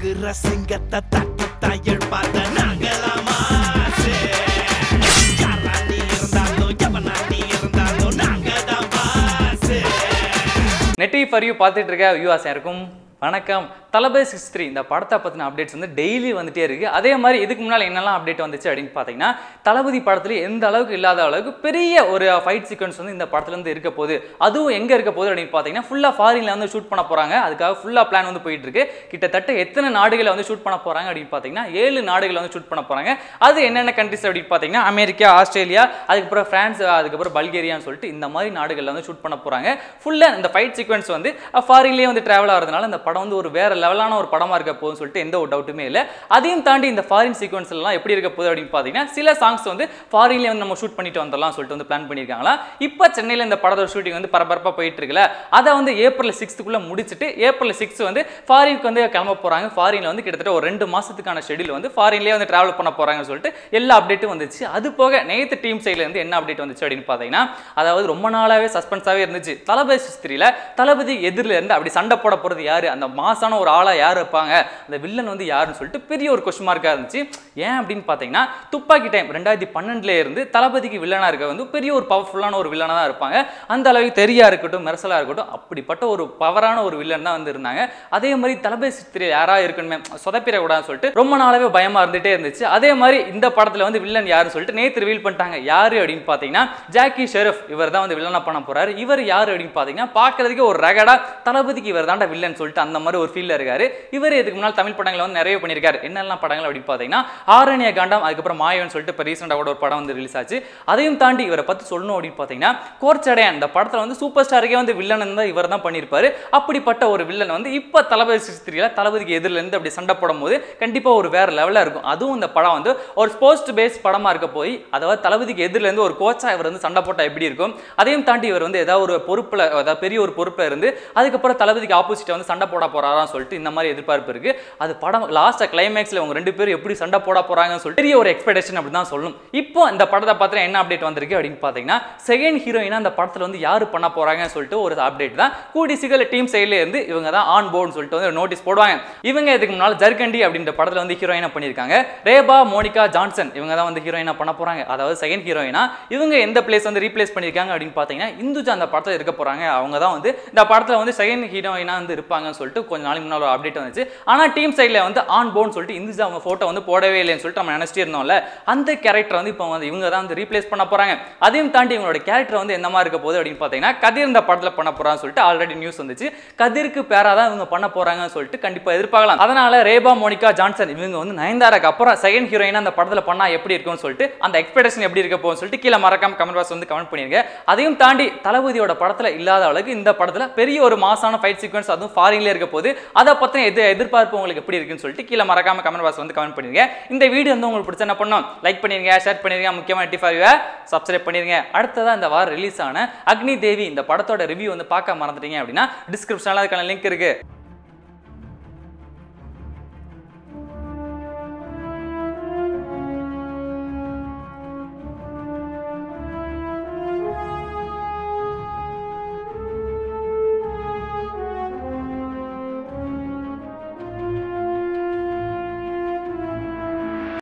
தூங்குற சிங்கத்தை தட்டு தாயல் பார்த்த நாங்களாமா யாராண்டி இருந்தாலும் எவனாண்டி இருந்தாலும் நாங்க தான் பாஸ். நெட்டி ஃபார் யூ பார்த்துட்டு இருக்க வியூவர்ஸ் யாருக்கும் வணக்கம். தளபதி 63 இந்த படத்தை பற்றின அப்டேட்ஸ் வந்து டெய்லி வந்துட்டே இருக்குது. அதே மாதிரி இதுக்கு முன்னால் என்னெல்லாம் அப்டேட் வந்துச்சு அப்படின்னு பார்த்தீங்கன்னா, தளபதி படத்தில் எந்த அளவுக்கு இல்லாத அளவுக்கு பெரிய ஒரு ஃபைட் சீக்வன்ஸ் வந்து இந்த படத்துலேருந்து இருக்க போகுது. அதுவும் எங்கே இருக்க போகுது அப்படின்னு பார்த்தீங்கன்னா, ஃபுல்லாக ஃபாரினில் வந்து ஷூட் பண்ண போகிறாங்க. அதுக்காக ஃபுல்லாக பிளான் வந்து போயிட்டு இருக்கு. கிட்டத்தட்ட எத்தனை நாடுகளை வந்து ஷூட் பண்ண போகிறாங்க அப்படின்னு பார்த்தீங்கன்னா 7 நாடுகளை வந்து ஷூட் பண்ண போகிறாங்க. அது என்னென்ன கண்ட்ரிஸ் அப்படின்னு பார்த்தீங்கன்னா, அமெரிக்கா, ஆஸ்திரேலியா, அதுக்கப்புறம் ஃப்ரான்ஸ், அதுக்கப்புறம் பல்கேரியான்னு சொல்லிட்டு இந்த மாதிரி நாடுகளில் வந்து ஷூட் பண்ண போகிறாங்க. ஃபுல்லாக இந்த ஃபைட் சீக்வன்ஸ் வந்து ஃபாரின்லேயே வந்து ட்ராவல் ஆகிறதுனால இந்த படம் வந்து ஒரு வேற லெவலான ஒரு படமா இருக்க போகுதுன்னு சொல்லிட்டு எந்த ஒரு டவுட்டுமே இல்லை. அதையும் தாண்டி இந்த ஃபாரின் சீக்வன்ஸ் எல்லாம் எப்படி இருக்க போகுது அப்படின்னு பார்த்தீங்கன்னா, சில சாங்ஸ் வந்து ஃபாரின்லேயே வந்து நம்ம ஷூட் பண்ணிட்டு வந்துடலாம் சொல்லிட்டு வந்து பிளான் பண்ணியிருக்காங்களா. இப்போ சென்னையில் இந்த படத்தோட ஷூட்டிங் வந்து பரபரப்பாக போயிட்டு இருக்குல்ல, அதை வந்து ஏப்ரல் 6க்குள்ளே முடிச்சுட்டு ஏப்ரல் 6 வந்து ஃபாரினுக்கு வந்து கிளம்ப போகிறாங்க. ஃபாரினில் வந்து கிட்டத்தட்ட ஒரு 2 மாதத்துக்கான ஷெடியூல் வந்து ஃபாரின்லேயே வந்து ட்ராவல் பண்ண போகிறாங்கன்னு சொல்லிட்டு எல்லா அப்டேட்டும் வந்துச்சு. அது போக நேற்று டீம் சைடில் இருந்து என்ன அப்டேட் வந்துச்சு அப்படின்னு பார்த்தீங்கன்னா, அதாவது ரொம்ப நாளாகவே சஸ்பென்ஸாகவே இருந்துச்சு. தளபதி 63ல தளபதி எதிரில் இருந்து அப்படி சண்டை போட போகிறது யாரு, அந்த மாசான ஒரு ஆளா யார் இருப்பாங்க, அந்த வில்லன் வந்து யாருன்னு சொல்லிட்டு பெரிய ஒரு கொஸ்டின் மார்க்கா இருந்துச்சு. ஏன் அப்படின்னு பார்த்தீங்கன்னா, துப்பாக்கி டைம் 2012 இருந்து தளபதிக்கு வில்லனா இருக்க வந்து பெரிய ஒரு பவர்ஃபுல்லான ஒரு வில்லனா தான் இருப்பாங்க. அந்த அளவுக்கு தெரியா இருக்கட்டும், மெர்சலா இருக்கட்டும், அப்படிப்பட்ட ஒரு பவரான ஒரு வில்லன் தான் வந்து இருந்தாங்க. அதே மாதிரி தளபதி 63 யாரா இருக்கணுமே சொதப்பிடக்கூடாதுன்னு சொல்லிட்டு ரொம்ப நாளாவே பயமா இருந்துட்டே இருந்துச்சு. அதே மாதிரி இந்த படத்துல வந்து வில்லன் யாருன்னு சொல்லிட்டு நேற்று ரிவீல் பண்ணிட்டாங்க. யாரு அப்படின்னு பார்த்தீங்கன்னா, ஜாக்கி ஷெரோஃப் இவர் தான் வந்து வில்லனா பண்ண போறாரு. இவர் யாரு அப்படின்னு பார்த்தீங்கன்னா, பார்க்கறதுக்கு ஒரு ரகடா தளபதிக்கு இவர் தான்டா வில்லன் சொல்லிட்டு அந்த மாதிரி ஒரு ஃபீல்ல இருக்காரு. இவர் இதுக்கு முன்னால் தமிழ் படங்களை வந்து நிறைய பண்ணியிருக்காரு. என்னெல்லாம் படங்கள் அப்படின்னு பார்த்தீங்கன்னா, ஆரண்ய காண்டம், அதுக்கப்புறம் மாயவன் சொல்லிட்டு இப்போ ரீசெண்டாக கூட ஒரு படம் வந்து ரிலீஸ் ஆச்சு. அதையும் தாண்டி இவரை பற்றி சொல்லணும் அப்படின்னு பார்த்தீங்கன்னா, கோர்ச்சடையான் இந்த படத்தில் வந்து சூப்பர் ஸ்டாருக்கே வந்து வில்லன் தான் இவர் தான் பண்ணியிருப்பாரு. அப்படிப்பட்ட ஒரு வில்லன் வந்து இப்போ தளபதி 63ல தளபதிக்கு எதிரில் இருந்து அப்படி சண்டை போடும் போது கண்டிப்பாக ஒரு வேற லெவலாக இருக்கும். அதுவும் இந்த படம் வந்து ஒரு ஸ்போர்ட்ஸ் பேஸ் படமாக இருக்க போய், அதாவது தளபதிக்கு எதிரில் இருந்து ஒரு கோச்சா இவர் வந்து சண்டை போட்டால் எப்படி இருக்கும். அதையும் தாண்டி இவர் வந்து ஏதாவது ஒரு பொறுப்பில், அதாவது பெரிய ஒரு பொறுப்பில் இருந்து அதுக்கப்புறம் தளபதிக்கு ஆப்போசிட்டை வந்து சண்டை போட போறாரான்னு சொல்லிட்டு இந்த மாதிரி எதிர்பார்ப்பு இருக்கு. அது படம் லாஸ்ட் கிளைமேக்ஸ்ல அவங்க 2 பேரும் எப்படி சண்டை போட போறாங்கன்னு சொல்லிட்டு பெரிய ஒரு எக்ஸ்பெக்டேஷன் அப்படி தான் சொல்லணும். இப்போ இந்த படத்தை பார்த்து என்ன அப்டேட் வந்திருக்கு அப்படின்னு பார்த்தீங்கன்னா, செகண்ட் ஹீரோயினா அந்த படத்துல வந்து யாரு பண்ண போறாங்கன்னு சொல்லிட்டு ஒரு அப்டேட் தான். கூடி சீக்கிரம் டீம் சைடுல இருந்து இவங்க தான் ஆன் போர்டுன்னு சொல்லிட்டு வந்து நோட்டீஸ் போடுவாங்க. இவங்க இதுக்கு முன்னால ஜர்கண்டி அப்படின்ற படத்துல வந்து ஹீரோயினா பண்ணியிருக்காங்க. ரேபா மோனிகா ஜான்சன் இவங்க தான் வந்து ஹீரோயினா பண்ண போறாங்க. அதாவது செகண்ட் ஹீரோயினா இவங்க எந்த பிளேஸ் வந்து ரீப்ளேஸ் பண்ணியிருக்காங்க அப்படின்னு பார்த்தீங்கன்னா, இந்துஜா அந்த படத்துல இருக்க போறாங்க. அவங்க தான் வந்து இந்த படத்துல வந்து செகண்ட் ஹீரோயினா வந்து இருப்பாங்கன்னு சொல்லிட்டு கொஞ்ச நாளைக்கு முன்னாடி ஒரு அப்டேட் வந்துச்சு. ஆனா டீம் சைடுல வந்து ஆன் போர்டுன்னு சொல்லிட்டு இந்துஜா அவங்க போட்டோ வந்து போடவே இல்லைன்னு சொல்லிட்டு நம்ம நினைச்சிட்டு இருந்தோம்ல, அந்த கேரக்டர் வந்து இப்போ வந்து இவங்க தான் வந்து ரீப்ளேஸ் பண்ண போறாங்க. அதையும் தாண்டி இவங்களோட கேரக்டர் வந்து என்ன மாதிரி இருக்க போகுது அப்படின்னு பார்த்தீங்கன்னா, கதிர் இந்த படத்துல பண்ண போறான்னு சொல்லிட்டு ஆல்ரெடி நியூஸ் வந்துச்சு. கதிருக்கு பேரா தான் இவங்க பண்ண போறாங்கன்னு சொல்லிட்டு கண்டிப்பா எதிர்பார்க்கலாம். அதனால ரேபா மோனிகா ஜான்சன் இவங்க வந்து நயன்தாராக்கு அப்புறம் செகண்ட் ஹீரோயினா அந்த படத்துல பண்ணா எப்படி இருக்கும்னு சொல்லிட்டு அந்த எக்ஸ்பெக்டேஷன் எப்படி இருக்க போகுதுன்னு சொல்லிட்டு கீழே மறக்காம கமெண்ட் பாக்ஸ் வந்து கமெண்ட் பண்ணிருங்க. அதையும் தாண்டி தளபதியோட படத்துல இல்லாத அளவுக்கு இந்த படத்துல பெரிய ஒரு மாசான ஃபைட் சீக்வன்ஸ் அதுவும் ஃபாரின்ல இருக்க போது, அதை பத்தின எதிர்பார்ப்பு உங்களுக்கு எப்படி இருக்குன்னு சொல்லிட்டு கீழே மறக்காம கமெண்ட் பாக்ஸ் வந்து கமெண்ட் பண்ணிருங்க. இந்த வீடியோ வந்து உங்களுக்கு பிடிச்ச என்ன பண்ணணும், லைக் பண்ணிருங்க, ஷேர் பண்ணிருங்க, முக்கியமா டிஃபாரிவ சப்ஸ்கிரைப் பண்ணிருங்க. அடுத்ததா இந்த வாரம் ரிலீஸ் ஆன அக்னி தேவி இந்த படத்தோட ரிவ்யூ வந்து பார்க்க மறந்துட்டீங்க அப்படின்னா டிஸ்கிரிப்ஷன்ல அதுக்கான லிங்க் இருக்கு.